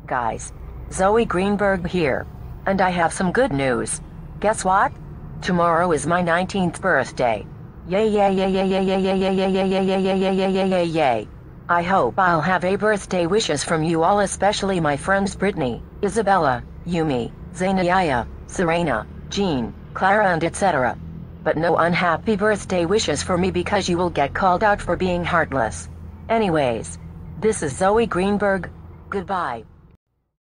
Guys, Zoey Greenberg here. And I have some good news. Guess what? Tomorrow is my 19th birthday. Yay yay yay yay yay yay yay yay yay yay yay yay yay yay yay yay. I hope I'll have a birthday wishes from you all, especially my friends Brittany, Isabella, Yumi, Zainaya, Serena, Jean, Clara and etc. But no unhappy birthday wishes for me because you will get called out for being heartless. Anyways, this is Zoey Greenberg. Goodbye.